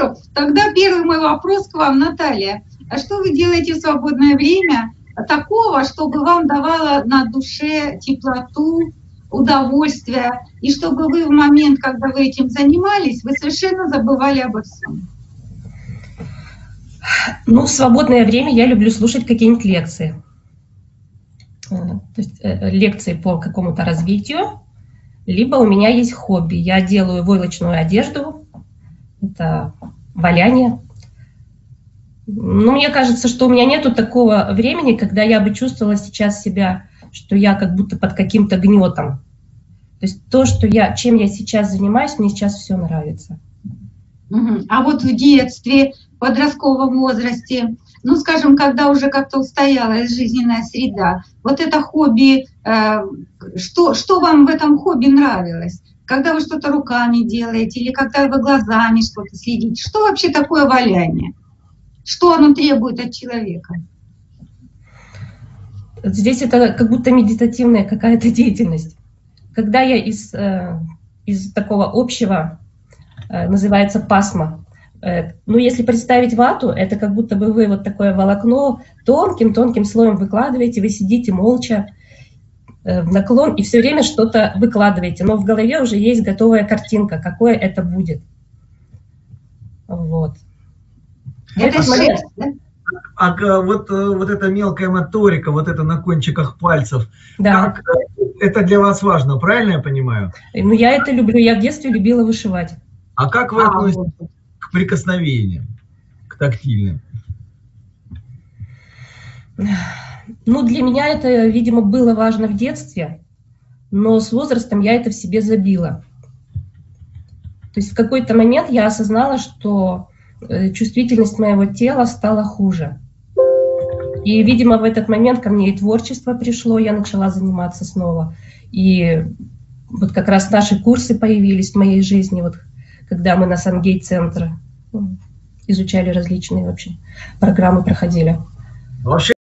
Хорошо. Тогда первый мой вопрос к вам, Наталья. А что вы делаете в свободное время такого, чтобы вам давало на душе теплоту, удовольствие, и чтобы вы в момент, когда вы этим занимались, вы совершенно забывали обо всем? Ну, в свободное время я люблю слушать какие-нибудь лекции. То есть лекции по какому-то развитию. Либо у меня есть хобби. Я делаю войлочную одежду. Это валяние. Но мне кажется, что у меня нету такого времени, когда я бы чувствовала сейчас себя, что я как будто под каким-то гнетом. То есть то, чем я сейчас занимаюсь, мне сейчас все нравится. А вот в детстве, в подростковом возрасте, ну, скажем, когда уже как-то устоялась жизненная среда, вот это хобби, что вам в этом хобби нравилось? Когда вы что-то руками делаете или когда вы глазами что-то следите? Что вообще такое валяние? Что оно требует от человека? Здесь это как будто медитативная какая-то деятельность. Когда я из такого общего, называется пасма, ну, если представить вату, это как будто бы вы вот такое волокно тонким-тонким слоем выкладываете, вы сидите молча в наклон и все время что-то выкладываете, но в голове уже есть готовая картинка, какое это будет. Вот. Это шерсть, да? А вот эта мелкая моторика, вот это на кончиках пальцев, Да. как это для вас важно, правильно я понимаю? Ну, я это люблю, я в детстве любила вышивать. А как вы относитесь к прикосновениям, к тактильным? Ну, для меня это, видимо, было важно в детстве, но с возрастом я это в себе забила. То есть в какой-то момент я осознала, что чувствительность моего тела стала хуже. И, видимо, в этот момент ко мне и творчество пришло, я начала заниматься снова. И вот как раз наши курсы появились в моей жизни, вот когда мы на Сангейт-центре изучали различные вообще программы, проходили. Вообще